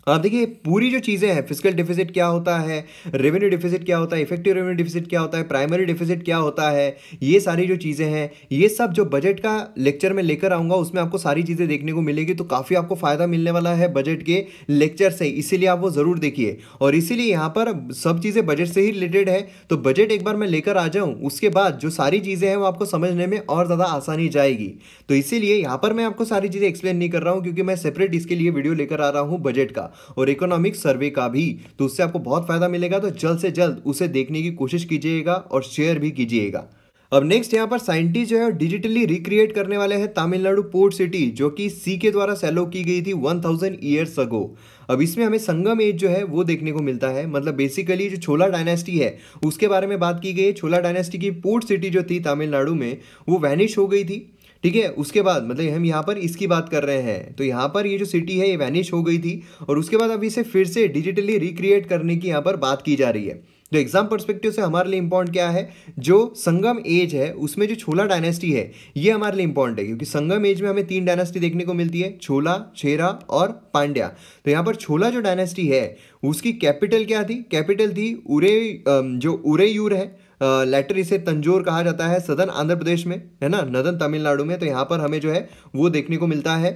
आप देखिए पूरी जो चीज़ें हैं, फिजिकल डिफिसिट क्या होता है, रेवेन्यू डिफिसिट क्या होता है, इफेक्टिव रेवेन्यू डिफिसिट क्या होता है, प्राइमरी डिफिसिट क्या होता है, ये सारी जो चीज़ें हैं, ये सब जो बजट का लेक्चर में लेकर आऊँगा उसमें आपको सारी चीज़ें देखने को मिलेगी। तो काफ़ी आपको फ़ायदा मिलने वाला है बजट के लेक्चर से, इसीलिए आप वो ज़रूर देखिए। और इसीलिए यहाँ पर सब चीज़ें बजट से ही रिलेटेड है, तो बजट एक बार मैं लेकर आ जाऊँ उसके बाद जो सारी चीज़ें हैं वो आपको समझने में और ज़्यादा आसानी जाएगी। तो इसीलिए यहाँ पर मैं आपको सारी चीज़ें एक्सप्लेन नहीं कर रहा हूँ, क्योंकि मैं सेपरेट इसके लिए वीडियो लेकर आ रहा हूँ बजट का और इकोनॉमिक सर्वे का भी, तो उससे आपको बहुत फायदा मिलेगा। तो जल्द से जल्द उसे देखने की कोशिश कीजिएगा और शेयर भी कीजिएगा। अब नेक्स्ट यहाँ पर साइंटिस्ट जो है डिजिटली रिक्रिएट करने वाले हैं तमिलनाडु पोर्ट सिटी, जो कि सी के द्वारा सेलो की गई थी वन थाउजेंड ईयर्स अगो। अब इसमें हमें संगम एज जो है वो देखने को मिलता है, मतलब बेसिकली जो छोला डायनेस्टी है उसके बारे में बात की गई है। छोला डायनेस्टी की पोर्ट सिटी जो थी तमिलनाडु में वो वैनिश हो गई थी, ठीक है। उसके बाद मतलब हम यहाँ पर इसकी बात कर रहे हैं, तो यहाँ पर ये जो सिटी है ये वैनिश हो गई थी और उसके बाद अब इसे फिर से डिजिटली रिक्रिएट करने की यहाँ पर बात की जा रही है। तो एग्जाम पर्सपेक्टिव से हमारे लिए इंपॉर्टेंट क्या है, जो संगम एज है उसमें जो छोला डायनेस्टी है ये हमारे लिए इंपॉर्टेंट है, क्योंकि संगम एज में हमें तीन डायनेस्टी देखने को मिलती है, छोला, चेरा और पांड्या। तो यहाँ पर छोला जो डायनेस्टी है उसकी कैपिटल क्या थी, कैपिटल थी उरे, जो उरेयूर है, लेटर इसे तंजोर कहा जाता है, सदर्न आंध्र प्रदेश में है ना, नदन तमिलनाडु में। तो यहाँ पर हमें जो है वो देखने को मिलता है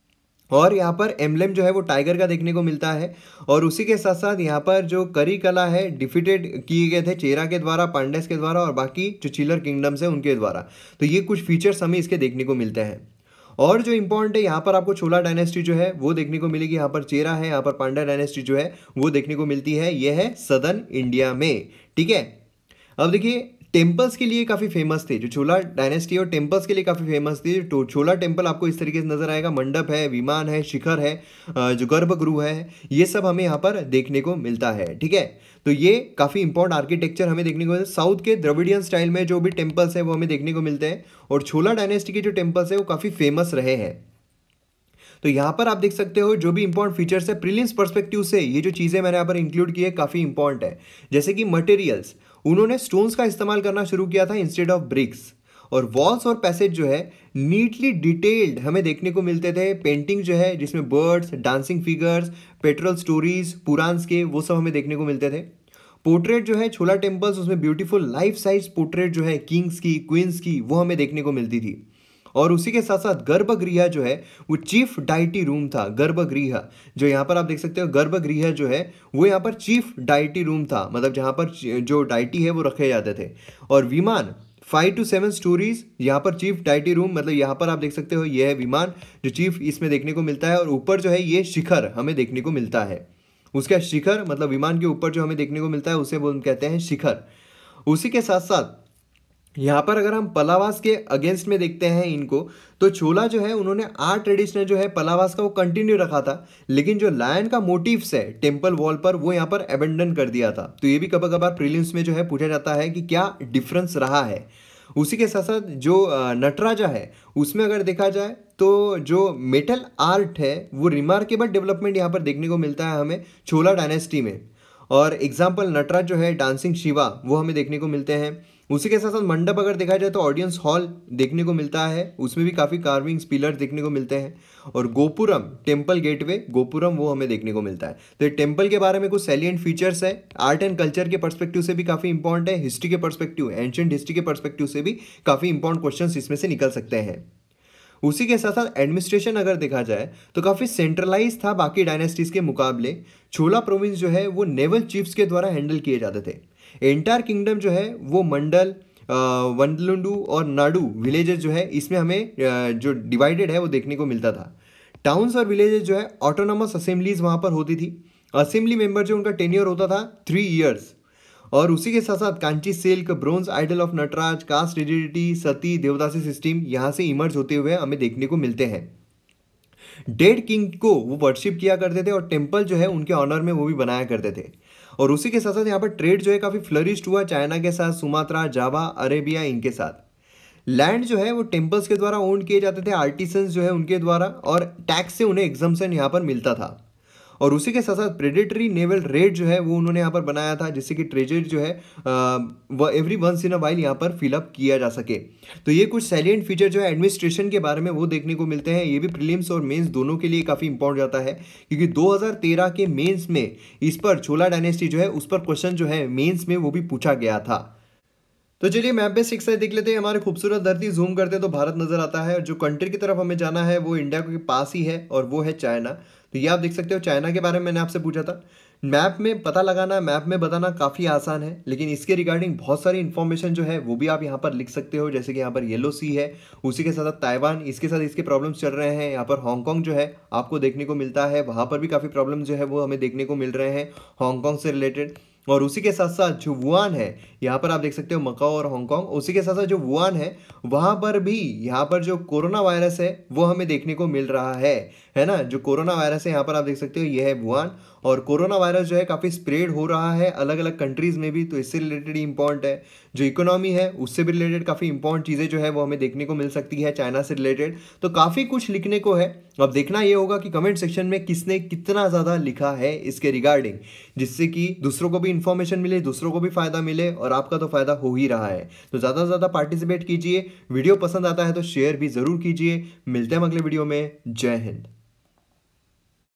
और यहाँ पर एम्बलम जो है वो टाइगर का देखने को मिलता है। और उसी के साथ साथ यहाँ पर जो करी कला है डिफीटेड किए गए थे चेरा के द्वारा, पांड्यास के द्वारा और बाकी जो चिलर किंगडम्स है उनके द्वारा। तो ये कुछ फीचर्स हमें इसके देखने को मिलते हैं। और जो इंपॉर्टेंट है यहाँ पर आपको छोला डायनेस्टी जो है वो देखने को मिलेगी, यहाँ पर चेरा है, यहाँ पर पांड्या डायनेस्टी जो है वो देखने को मिलती है। ये है सदर्न इंडिया में, ठीक है। अब देखिए टेम्पल्स के लिए काफ़ी फेमस थे, जो छोला डायनेस्टी और टेम्पल्स के लिए काफ़ी फेमस थी। तो छोला टेम्पल आपको इस तरीके से नजर आएगा, मंडप है, विमान है, शिखर है, जो गर्भगृह है, ये सब हमें यहाँ पर देखने को मिलता है, ठीक है। तो ये काफ़ी इंपॉर्टेंट आर्किटेक्चर हमें देखने को मिलता है। साउथ के द्रविडियन स्टाइल में जो भी टेम्पल्स है वो हमें देखने को मिलते हैं और छोला डायनेस्टी के जो टेम्पल्स है वो काफ़ी फेमस रहे हैं। तो यहाँ पर आप देख सकते हो जो भी इंपॉर्टेंट फीचर्स है प्रीलिम्स पर्सपेक्टिव से, ये जो चीज़ें मैंने यहाँ पर इंक्लूड की है काफ़ी इंपॉर्टेंट है। जैसे कि मटेरियल्स, उन्होंने स्टोन्स का इस्तेमाल करना शुरू किया था इंस्टेड ऑफ ब्रिक्स। और वॉल्स और पैसेज जो है नीटली डिटेल्ड हमें देखने को मिलते थे। पेंटिंग जो है जिसमें birds, dancing figures, petrol stories, Puranas के, वो सब हमें देखने को मिलते थे। पोर्ट्रेट जो है छोला टेम्पल्स, उसमें ब्यूटीफुल लाइफ साइज पोर्ट्रेट जो है किंग्स की, क्वींस की, वो हमें देखने को मिलती थी। और उसी के साथ साथ गर्भगृह जो है वो चीफ डाइटी रूम था। गर्भगृह जो यहाँ पर आप देख सकते हो, गर्भगृह जो है वो यहाँ पर चीफ डाइटी रूम था, मतलब जहाँ पर जो डाइटी है वो रखे जाते थे। और विमान फाइव टू सेवन स्टोरीज, यहाँ पर चीफ डाइटी रूम, मतलब यहाँ पर आप देख सकते हो ये है विमान जो चीफ इसमें देखने को मिलता है। और ऊपर जो है ये शिखर हमें देखने को मिलता है। उसका शिखर मतलब विमान के ऊपर जो हमें देखने को मिलता है उसे वो कहते हैं शिखर। उसी के साथ साथ यहाँ पर अगर हम पलावास के अगेंस्ट में देखते हैं इनको, तो छोला जो है उन्होंने आर्ट ट्रेडिशनल जो है पलावास का वो कंटिन्यू रखा था, लेकिन जो लायन का मोटिव्स है टेम्पल वॉल पर वो यहाँ पर एबेंडन कर दिया था। तो ये भी कभी कभार प्रीलिम्स में जो है पूछा जाता है कि क्या डिफरेंस रहा है। उसी के साथ साथ जो नटराजा है उसमें अगर देखा जाए तो जो मेटल आर्ट है वो रिमार्केबल डेवलपमेंट यहाँ पर देखने को मिलता है हमें छोला डायनेस्टी में। और एग्जाम्पल नटराज जो है डांसिंग शिवा वो हमें देखने को मिलते हैं। उसी के साथ साथ मंडप अगर देखा जाए तो ऑडियंस हॉल देखने को मिलता है, उसमें भी काफ़ी कार्विंग्स, पिलर्स देखने को मिलते हैं। और गोपुरम टेम्पल गेटवे, गोपुरम वो हमें देखने को मिलता है। तो टेम्पल के बारे में कुछ सैलिएंट फीचर्स है। आर्ट एंड कल्चर के पर्सपेक्टिव से भी काफ़ी इंपॉर्टेंट है, हिस्ट्री के पर्सपेक्टिव, एंशिएंट हिस्ट्री के पर्सपेक्टिव से भी काफ़ी इंपॉर्टेंट क्वेश्चन इसमें से निकल सकते हैं। उसी के साथ साथ एडमिनिस्ट्रेशन अगर देखा जाए तो काफ़ी सेंट्रलाइज था बाकी डायनेस्टीज के मुकाबले। छोला प्रोविंस जो है वो नेवल चीफ्स के द्वारा हैंडल किए जाते थे। एंटायर किंगडम जो है वो मंडल, वंडलुंडू और नाडू विलेजेस जो है इसमें हमें जो डिवाइडेड है वो देखने को मिलता था। टाउन्स और विलेजेस जो है ऑटोनॉमस असेंबलीज वहाँ पर होती थी। असेंबली मेंबर जो उनका टेन्योर होता था थ्री ईयर्स। और उसी के साथ साथ Kanchi silk, bronze idol of Nataraja, caste rigidity, sati, devadasi system यहाँ से इमर्ज होते हुए हमें देखने को मिलते हैं। डेड किंग को वो वर्शिप किया करते थे और टेम्पल जो है उनके ऑनर में वो भी बनाया करते थे। और उसी के साथ साथ यहाँ पर ट्रेड जो है काफ़ी फ्लरिश्ड हुआ चाइना के साथ, सुमात्रा, जावा, अरेबिया इनके साथ। लैंड जो है वो टेम्पल्स के द्वारा ओन किए जाते थे, आर्टिसंस जो है उनके द्वारा, और टैक्स से उन्हें एग्जम्पशन यहाँ पर मिलता था। और उसी के साथ साथ प्रेडेटरी नेवल रेड जो है वो उन्होंने यहाँ पर बनाया था, जिससे कि ट्रेजरी जो है वह every once in a while यहाँ पर फिलअप किया जा सके। तो ये कुछ सैलिएंट फीचर जो है एडमिनिस्ट्रेशन के बारे में वो देखने को मिलते हैं। ये भी प्रीलिम्स और मेंस दोनों के लिए काफ़ी इंपॉर्टेंट जाता है, क्योंकि दो हज़ार तेरह के मेंस में इस पर चोला डायनेस्टी जो है उस पर क्वेश्चन जो है मेंस में वो भी पूछा गया था। तो चलिए मैप पे सिक्स साइड देख लेते हैं। हमारे खूबसूरत धरती जूम करते हैं तो भारत नजर आता है, और जो कंट्री की तरफ हमें जाना है वो इंडिया के पास ही है और वो है चाइना। तो ये आप देख सकते हो, चाइना के बारे में मैंने आपसे पूछा था। मैप में पता लगाना, मैप में बताना काफ़ी आसान है, लेकिन इसके रिगार्डिंग बहुत सारी इन्फॉर्मेशन जो है वो भी आप यहाँ पर लिख सकते हो। जैसे कि यहाँ पर येलो सी है, उसी के साथ साथ ताइवान, इसके साथ इसके प्रॉब्लम्स चल रहे हैं। यहाँ पर हांगकांग जो है आपको देखने को मिलता है, वहाँ पर भी काफ़ी प्रॉब्लम जो है वो हमें देखने को मिल रहे हैं हांगकांग से रिलेटेड। और उसी के साथ साथ जो वुहान है, यहाँ पर आप देख सकते हो मकाओ और हांगकांग, उसी के साथ साथ जो वुहान है वहाँ पर भी यहाँ पर जो कोरोना वायरस है वो हमें देखने को मिल रहा है है ना। जो कोरोना वायरस है यहाँ पर आप देख सकते हो ये है वुहान, और कोरोना वायरस जो है काफ़ी स्प्रेड हो रहा है अलग अलग कंट्रीज़ में भी, तो इससे रिलेटेड ही इंपॉर्टेंट है। जो इकोनॉमी है उससे भी रिलेटेड काफ़ी इंपॉर्टेंट चीज़ें जो है वो हमें देखने को मिल सकती है चाइना से रिलेटेड। तो काफ़ी कुछ लिखने को है, अब देखना ये होगा कि कमेंट सेक्शन में किसने कितना ज़्यादा लिखा है इसके रिगार्डिंग, जिससे कि दूसरों को भी इंफॉर्मेशन मिले, दूसरों को भी फ़ायदा मिले, और आपका तो फ़ायदा हो ही रहा है। तो ज़्यादा से ज़्यादा पार्टिसिपेट कीजिए, वीडियो पसंद आता है तो शेयर भी ज़रूर कीजिए। मिलते हैं अगले वीडियो में। जय हिंद।